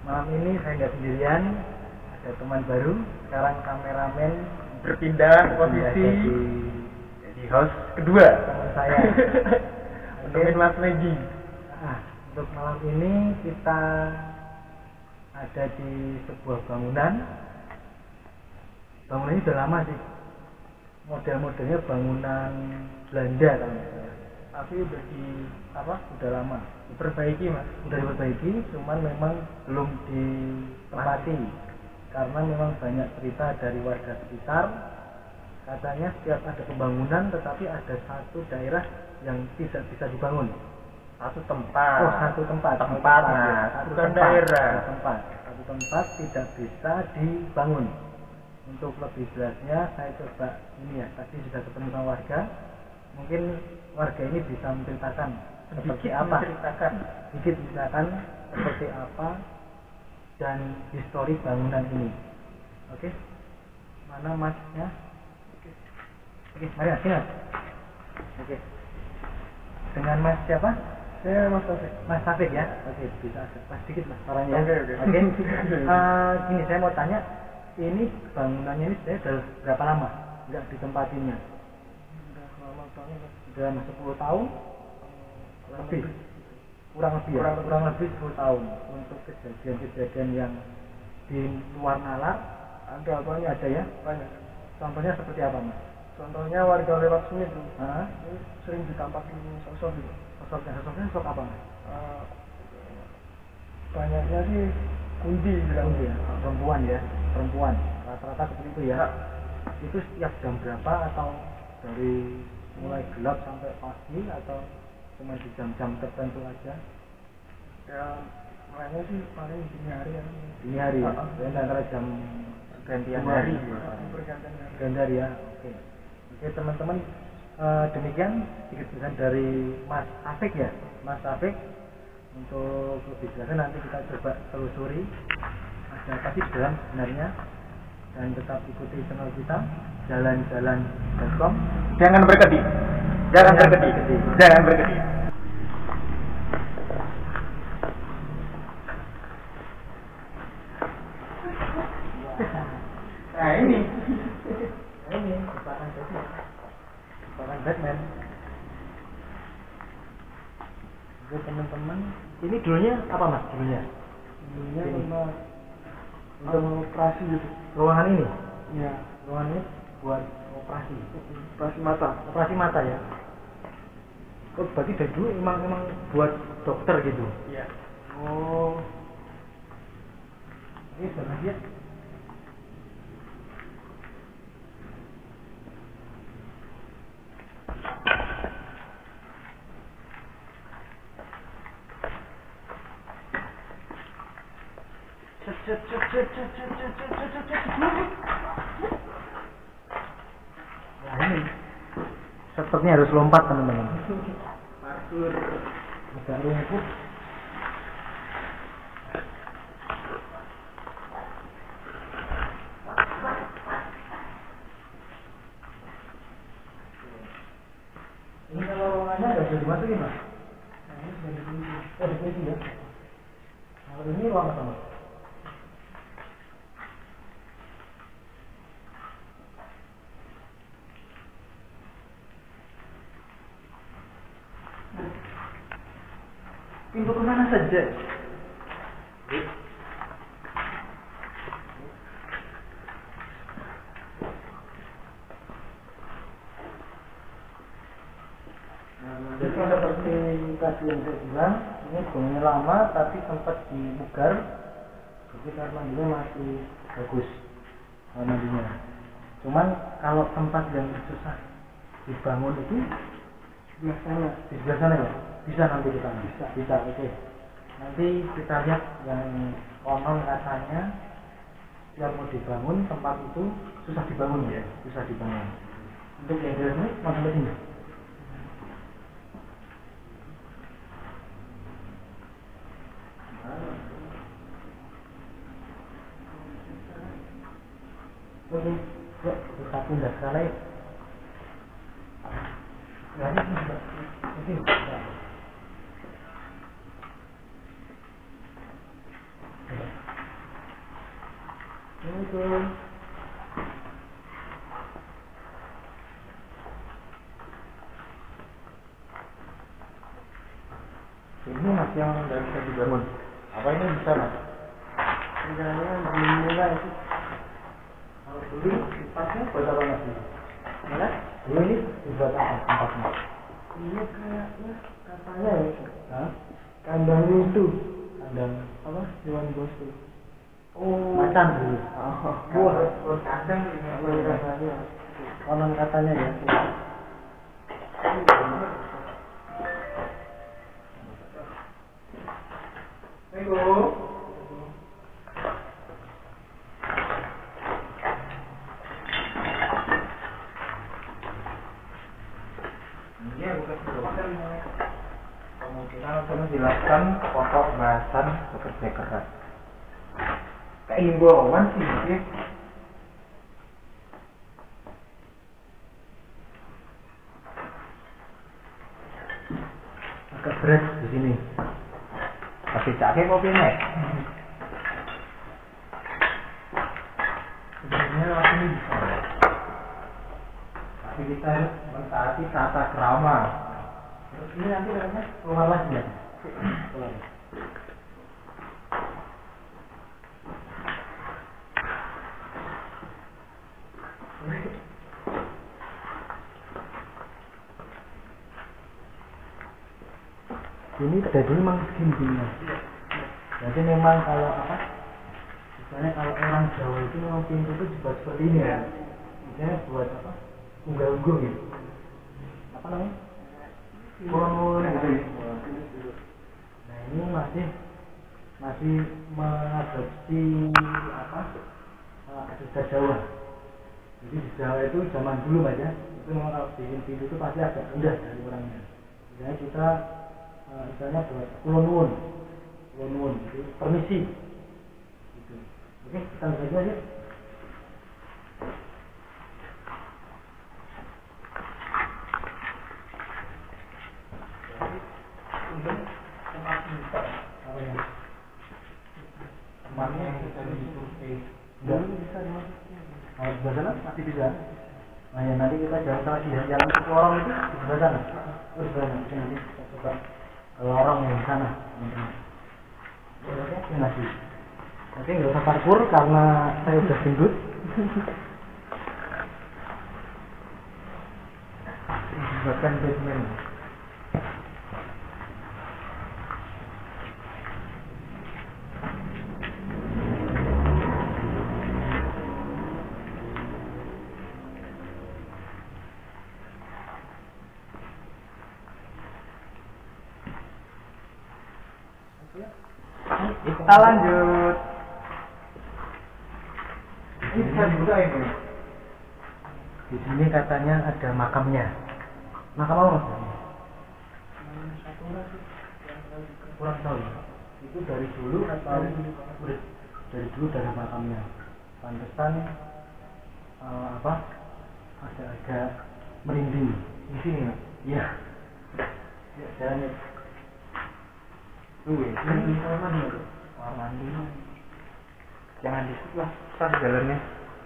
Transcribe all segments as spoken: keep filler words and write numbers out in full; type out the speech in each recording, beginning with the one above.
Malam ini saya nggak sendirian, ada teman baru. Sekarang kameramen berpindah posisi jadi, jadi host kedua teman saya. Oke, Mas Megi. Nah, untuk malam ini kita ada di sebuah bangunan. Bangunan ini sudah lama sih. Model-modelnya bangunan Belanda kan. Tapi udah di apa? Udah lama. Diperbaiki, Mas. Udah diperbaiki, cuman memang belum ditempati. Karena memang banyak cerita dari warga sekitar. Katanya setiap ada pembangunan, tetapi ada satu daerah yang tidak bisa dibangun. Satu tempat. Oh, satu tempat. Tempat, tempat Mas. ya. Satu Bukan tempat. daerah. Satu tempat. Satu tempat tidak bisa dibangun. Untuk lebih jelasnya, saya coba ini ya. Tadi sudah ketemu sama warga. Mungkin warga ini bisa menceritakan seperti Sedikit apa. menceritakan. Sedikit menceritakan seperti apa dan histori bangunan ini. Oke, mana masnya? Oke, Oke mari mas, sini mas. Oke, dengan mas siapa? Saya Mas Taufik. Mas Taufik ya. Oke, bisa pas sedikit mas suaranya. Oke, oke. Oke. Uh, gini, saya mau tanya, ini bangunannya ini sudah dari berapa lama nggak ditempatinya? Udah lama banget. Sudah sepuluh tahun? Kurang Lebih. lebih. Kurang lebih ya? Kurang Kurang lebih sepuluh tahun. Untuk kejadian-kejadian yang di luar nalar Ada apanya? ada ya? Banyak. Contohnya seperti apa mas? Contohnya warga lewat sini tuh. Hah? Ini sering ditampakin sosok gitu. Sosoknya, sosoknya sosok apa mas? Uh, banyaknya sih kundi bilang Kunti ya? Perempuan ya? Perempuan. Rata-rata seperti itu ya? Nah, Itu setiap jam berapa atau dari mulai gelap sampai pagi atau cuma di jam-jam tertentu aja? ya mulainya sih paling dini hari ya. Dini hari ya? Ah, ah. Dan antara jam Gantian dua hari. ya? Bergantian hari. Gantian hari ya? Oke. Oke teman-teman, eh, demikian sedikit pesan dari Mas Taufik ya? Mas Taufik. Untuk lebih jelasnya nanti kita coba telusuri ada apa sih dalam sebenarnya, dan tetap ikuti channel kita jalan-jalan titik com. Jangan berkedip. Jangan berkedip. Jangan berkedip. Nah ini. Nah, ini jebakan Batman. Jebakan Batman. Oke teman-teman, ini dulunya apa mas? Dulunya? Dulunya Ini. memang Untuk operasi gitu. ruangan ini? Iya. Ruangan ini buat operasi. Operasi mata. Operasi mata ya? Oh, berarti dari dulu emang emang buat dokter gitu? Iya. Oh. Ini sudah lagi ya? Cet, cet, cet, cet, cet, cet, cet, cet, cet, cet, cet. Nah ini sepertinya harus lompat teman-teman. Parkur. Agak rumput. Ini kalau ruangannya nggak bisa dimasukin mas? Nah ini sudah dikunci. Oh dikunci ya? Kalau ini ruang apa mas? Pintu kemana saja? Jadi seperti tadi yang saya bilang, ini bangunnya lama tapi sempat dibugar. Jadi kamar mandinya masih bagus kamar mandinya. Cuman kalau tempat yang susah dibangun itu Di sana. di sebelah sana ya? Bisa nanti kita bisa bisa oke. Nanti kita lihat yang konon katanya yang mau dibangun tempat itu susah dibangun ya, susah dibangun. Untuk yang dari ini mau sampai sini. Oke, yuk kita pindah ke sana yuk. Nah, ini sudah, ini sudah. Assalamualaikum. Ini mas yang dari bisa dibangun. Apa ini bisa mas? Rencananya belum mulai sih. Kalau dulu tempatnya buat apa mas? Mana? Dulu ini dibuat apa tempatnya? Ini kayaknya katanya ya. Hah? Kandang itu. Kandang Apa? Hewan bos tuh. oh macan dulu. Oh. Wah, buat kandang ini apa Ini ya? katanya. Konon katanya ya. Assalamualaikum. Iya, bukan dokter. Kemungkinan untuk menjelaskan pokok bahasan bekerja keras. Kayak himbauan sih, ya. Agak berat di sini. Tapi cakep kopi nek. Sebenarnya aku ini bisa. Tapi kita harus mentaati tata krama. Terus ini nanti katanya keluar lagi ya. Keluar. Ini jadi memang gini-gini. Jadi memang kalau apa? Misalnya kalau orang Jawa itu memang pintu itu dibuat seperti ini ya. Misalnya buat apa? Unggal-unggung gitu. Apa namanya? Konon gitu ya. Nah ini masih masih mengadopsi apa? Adat Jawa. Jadi di Jawa itu zaman dulu Mas ya, itu memang kalau bikin pintu itu pasti agak rendah dari orangnya. Misalnya kita uh, misalnya buat kulonwun, kulonwun, jadi permisi. Gitu. Oke, kita lihat aja ya. Apa ya? Tempatnya yang bisa disurvei. Enggak bisa dimasukin. Nah, di sebelah sana masih bisa. Nah, ya nanti kita jalan sama dia. Yang untuk lorong itu di sebelah sana. Oh, di sebelah sana. Oke, nanti kita coba ke lorong yang di sana. Oke, masih. Oke, nggak usah parkur karena saya udah gendut. Buatkan basement. Kita lanjut. Ini bisa dibuka ini. Di sini katanya ada makamnya. Makam apa mas? Kurang tahu. Itu dari dulu atau dari dulu dari makamnya. Pantesan uh, apa? Agak-agak merinding. Di sini ya? Iya. Ya, jalannya. Tuh, ini kamar mandi ya? Kamar mandi. Jangan di situ lah, sah jalannya.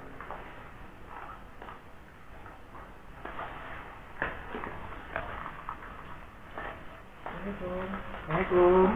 Assalamualaikum. Assalamualaikum.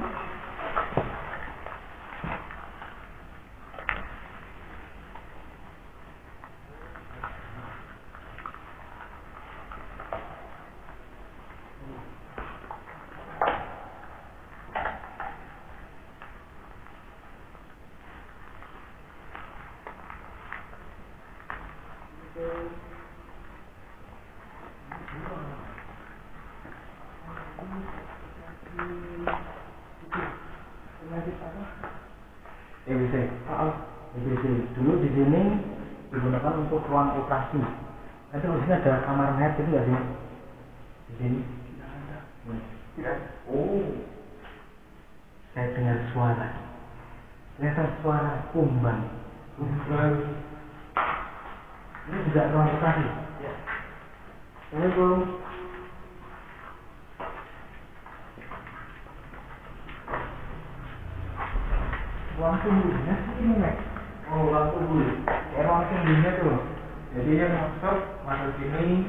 E B C. Ah, E B C. Dulu di sini digunakan untuk ruang operasi. Nanti di sini ada kamar mayat itu nggak sih? Di sini? Tidak ada. Tidak. Oh. Saya dengar suara. Ternyata suara kumbang. Kumbang. Ini juga ruang operasi. Ya. Assalamualaikum. Ruang tunggunya ini nek. Oh, lampu dulu. Kayak langsung gini tuh. Jadi dia masuk, masuk sini.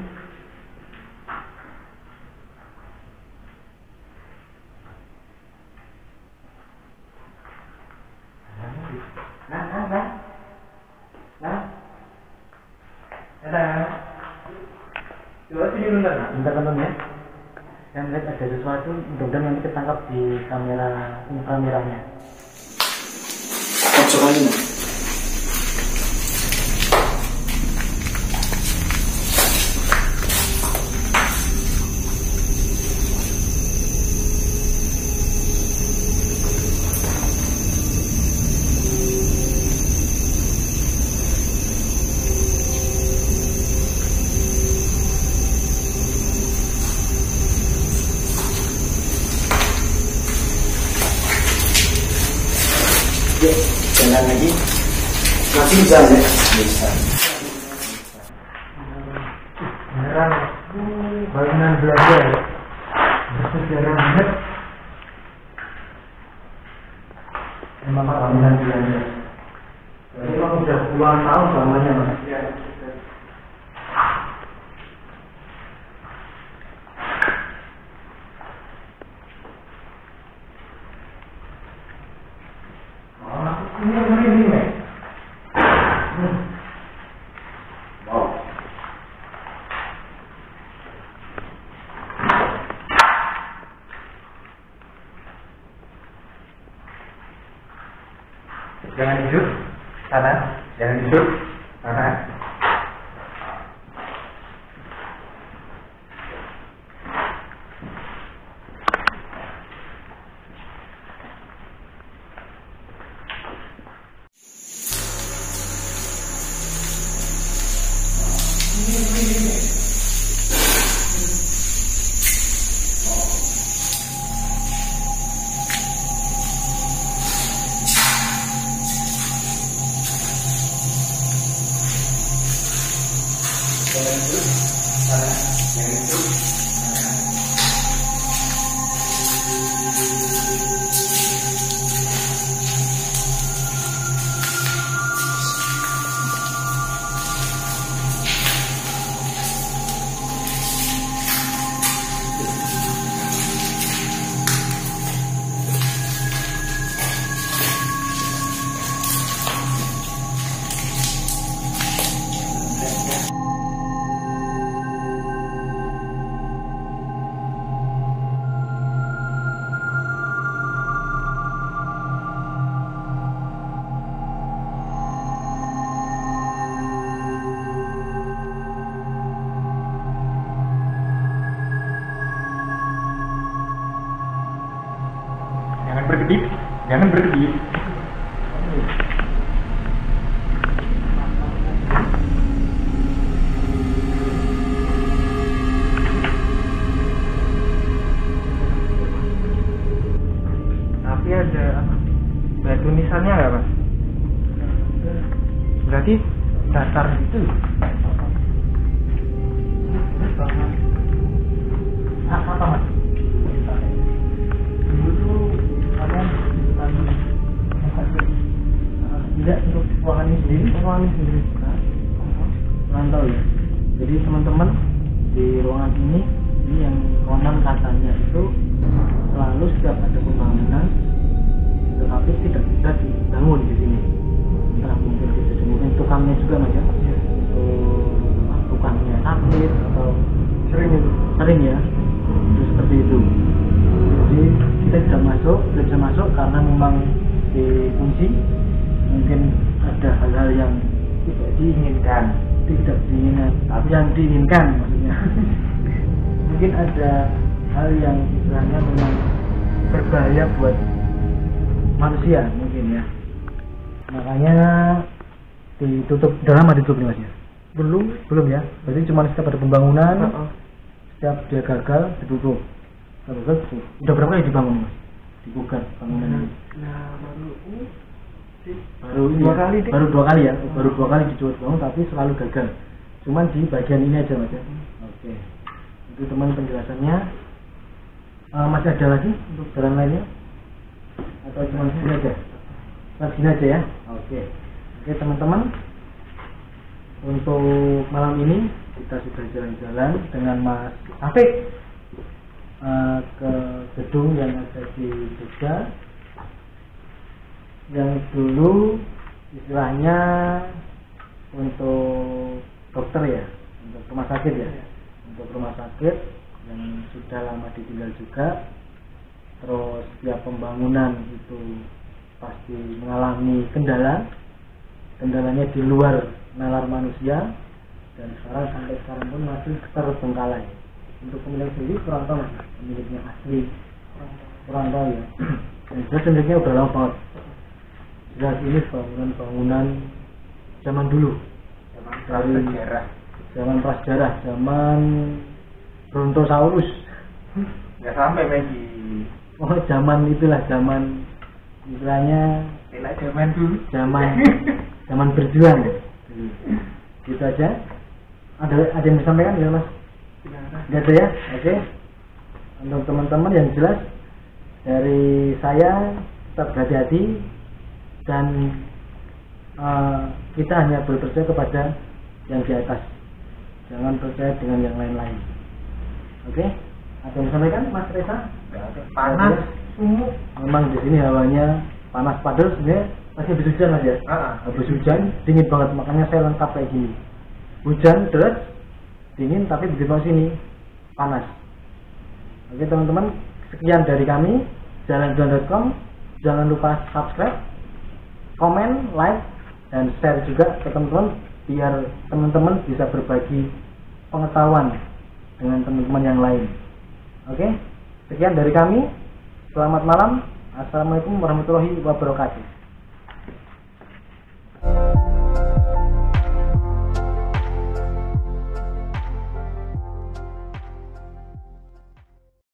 Nah, nah, nah. Nah. Nah. Coba sini dulu kan. Bentar teman ya. Saya melihat ada sesuatu, mudah-mudahan nanti ketangkap di kamera inframerahnya. Coba ini. Jalan lagi masih bisa ya? Bisa. Beneran bangunan Belanda ya, bersejarah banget. Emang bangunan Belanda. Ini memang udah puluhan tahun bangunannya mas. Ya. Ini ini ini nih. Wow. Jangan tidur sana, jangan tidur sana. Jangan tidur sana, jangan tidur sana. Jangan berkedip, jangan berkedip. Tapi ada apa? Batu nisannya nggak mas? Berarti datar itu. Ah, apa mas? Dulu tuh kalian tidak untuk ruangan ini sendiri, ruangan ini sendiri. Nah, rantau ya. Jadi teman-teman di ruangan ini, ini yang konon katanya itu selalu setiap ada pembangunan, tetapi tidak bisa dibangun di sini. Entah mungkin bisa mungkin tukangnya juga mas ya, untuk tukangnya sakit atau sering itu, sering ya, itu seperti itu. Jadi kita tidak masuk, tidak bisa masuk karena memang dikunci. Mungkin ada hal-hal yang tidak diinginkan, tidak diinginkan, tapi yang diinginkan maksudnya. Mungkin ada hal yang istilahnya memang berbahaya buat manusia mungkin ya. Makanya ditutup, udah lama ditutup nih mas ya? Belum, belum ya. Berarti cuma setiap ada pembangunan, uh -uh. setiap dia gagal ditutup. Terus udah berapa kali dibangun mas? Digugat bangunan ini? Nah baru ini sih. Baru ini dua ya? kali deh. Baru dua kali ya? Hmm. Baru dua kali dicoba bangun tapi selalu gagal. Cuman di bagian ini aja mas ya? Hmm. Oke. Itu teman penjelasannya. Uh, masih ada lagi untuk jalan lainnya? Atau cuma segini aja? Cuma segini aja ya? Oke. Oke teman-teman, untuk malam ini kita sudah jalan-jalan dengan Mas Afik uh, ke gedung yang ada di Jogja, yang dulu istilahnya untuk dokter ya, untuk rumah sakit ya, untuk rumah sakit yang sudah lama ditinggal juga. Terus setiap pembangunan itu pasti mengalami kendala, kendalanya di luar nalar manusia, dan sekarang sampai sekarang pun masih terbengkalai. Untuk pemilik sendiri kurang tahu, pemiliknya asli kurang tahu ya. Dan jelas pemiliknya udah lama banget. Jelas ini bangunan-bangunan zaman dulu, dari zaman prasejarah, zaman Brontosaurus. Nggak sampai lagi. Oh zaman itulah, zaman istilahnya Tidak zaman dulu. Zaman zaman berjuang. Gitu aja. Ada ada yang disampaikan ya Mas? Tidak ada ya. Oke. Untuk teman-teman yang jelas dari saya, tetap berhati-hati dan uh, kita hanya boleh percaya kepada yang di atas. Jangan percaya dengan yang lain-lain. Oke? Ada yang disampaikan Mas Reza? Panas, sumuk. Memang di sini hawanya panas, padahal sebenarnya masih habis hujan Mas ya. Ah, habis hujan dingin banget, makanya saya lengkap kayak gini. Hujan deras, dingin, tapi begitu masuk sini panas. Oke teman-teman, sekian dari kami jalan jalan dot com. Jangan lupa subscribe, komen, like, dan share juga ke teman-teman biar teman-teman bisa berbagi pengetahuan dengan teman-teman yang lain. Oke, sekian dari kami. Selamat malam. Assalamualaikum warahmatullahi wabarakatuh.